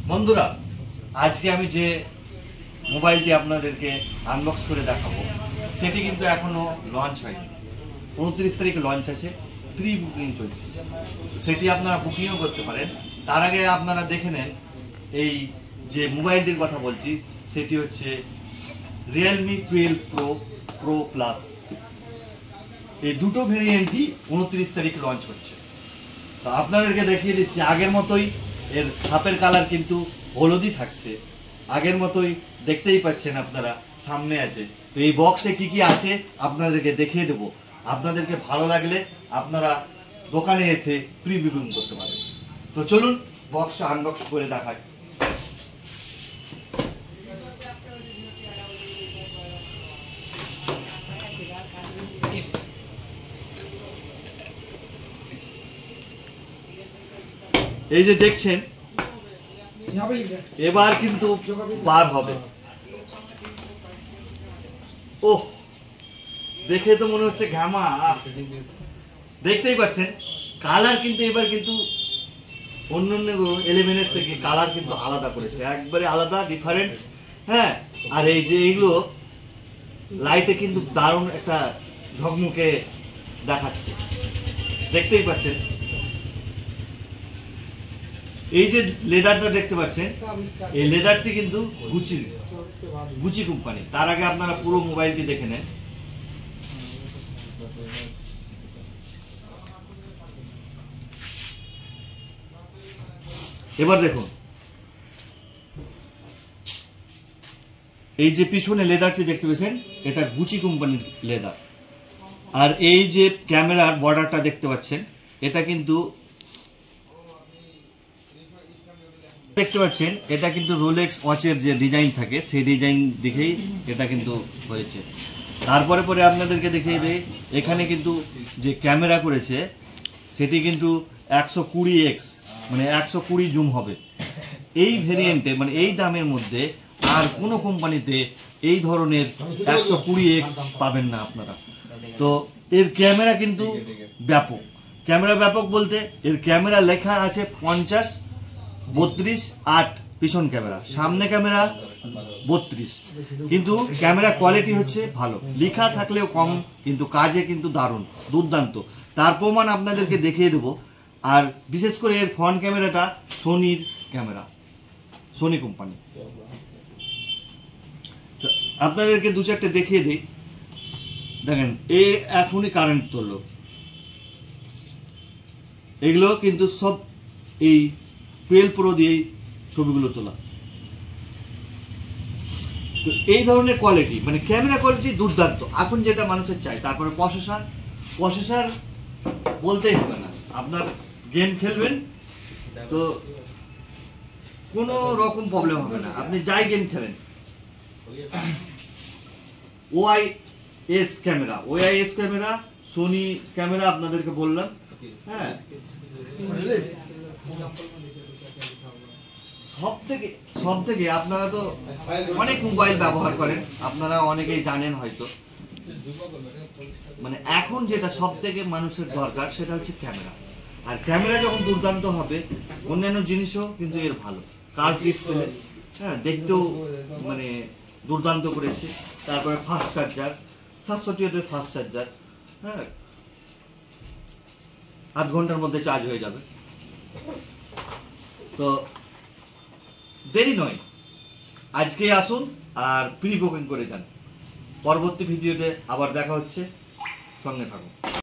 বন্ধুরা, আজকে আমি যে মোবাইলটি আপনাদেরকে আনবক্স করে দেখাবো সেটি কিন্তু এখনো লঞ্চ হয়নি। 29 তারিখে লঞ্চ আছে, প্রি বুকিং চলছে, সেটি আপনারা বুকিংও করতে পারেন। তার আগে আপনারা দেখে নেন এই যে মোবাইলটির কথা বলছি সেটি হচ্ছে Realme 12 Pro Plus। এই দুটো ভেরিয়েন্টই 29 তারিখ লঞ্চ হচ্ছে। তো আপনাদেরকে দেখিয়ে দিচ্ছি, আগের মতোই এর হাতের কালার কিন্তু হলুদই থাকছে, আগের মতোই দেখতেই পাচ্ছেন আপনারা, সামনে আছে। তো এই বক্সে কি কি আছে আপনাদেরকে দেখিয়ে দেবো। আপনাদেরকে ভালো লাগলে আপনারা দোকানে এসে প্রি বুকিং করতে পারেন। তো চলুন বক্সটা আনবক্স করে দেখাই। এই যে দেখছেন, এবার কিন্তু বার হবে। ওহ, দেখে তো মনে হচ্ছে ঘামা। দেখতেই পাচ্ছেন কালার কিন্তু এবার কিন্তু অন্যান্য 11 থেকে কালার কিন্তু আলাদা করেছে, একবারে আলাদা, ডিফারেন্ট। হ্যাঁ, আর এই যে এইগুলো লাইটে কিন্তু দারুণ একটা ঝকমকে দেখাচ্ছে, দেখতেই পাচ্ছেন। এই যে লেদারটা দেখতে পাচ্ছেন, এই লেদারটি কিন্তু গুচি কোম্পানি। তার আগে আপনারা পুরো মোবাইলটি দেখে নেন। এবার দেখুন, এই যে পিছনে লেদারটি দেখতে পাচ্ছেন, এটা গুচি কোম্পানির লেদার। আর এই যে ক্যামেরার বর্ডারটা দেখতে পাচ্ছেন, এটা কিন্তু দেখতে পাচ্ছেন, এটা কিন্তু রোলেক্স ওয়াচের যে ডিজাইন থাকে সেই ডিজাইন দেখেই এটা কিন্তু হয়েছে। তারপরে পরে আপনাদেরকে দেখিয়ে দেই, এখানে কিন্তু যে ক্যামেরা করেছে সেটি কিন্তু 120x, মানে 120 জুম হবে। এই ভেরিয়েন্টে, মানে এই দামের মধ্যে আর কোনো কোম্পানিতে এই ধরনের 120x পাবেন না আপনারা। তো এর ক্যামেরা কিন্তু ব্যাপক। ক্যামেরা ব্যাপক বলতে এর ক্যামেরা লেখা আছে 50, 32, 8 পিছন ক্যামেরা, সামনে ক্যামেরা 32, কিন্তু ক্যামেরা কোয়ালিটি হচ্ছে ভালো। লেখা থাকলেও কম, কিন্তু কাজে কিন্তু দারুণ, দুর্দান্ত। তার প্রমাণ আপনাদেরকে দেখিয়ে দেবো। আর বিশেষ করে এর ফ্রন্ট ক্যামেরাটা সোনির ক্যামেরা, সোনি কোম্পানি। আপনাদেরকে দু চারটে দেখিয়ে দিই। দেখেন, এ এখনই কারেন্ট তুললো। এগুলো কিন্তু সব এই 12 প্রো দিয়েই ছবিগুলো তোলা। তো এই ধরনের কোয়ালিটি, মানে ক্যামেরা কোয়ালিটি দুর্দান্ত, এখন যেটা মানুষের চাই। তারপরে প্রসেসর বলতেই হবে না, আপনার গেম খেলবেন তো কোনো রকম প্রবলেম হবে না, আপনি যাই গেম খেলেন। OIS ক্যামেরা, সোনি ক্যামেরা আপনাদেরকে বললাম। হ্যাঁ, সব থেকে আপনারা তো অনেক মোবাইল ব্যবহার করেন, আপনারা অনেকেই জানেন হয়তো। মানে এখন যেটা সব থেকে মানুষের দরকার সেটা হচ্ছে ক্যামেরা। আর ক্যামেরা যখন দুর্দান্ত হবে, অন্যান্য জিনিসও কিন্তু এর ভালো। কার্ভ ডিসপ্লে, হ্যাঁ, দেখতেও মানে দুর্দান্ত করেছে। তারপরে ফাস্ট চার্জার, 700 ওয়াটের ফাস্ট চার্জার। হ্যাঁ, 8 ঘন্টার মধ্যে চার্জ হয়ে যাবে। তো দেরি নয়, আজকেই আসুন আর প্রি বুকিং করে যান। পরবর্তী ভিডিওতে আবার দেখা হচ্ছে, সঙ্গে থাকুন।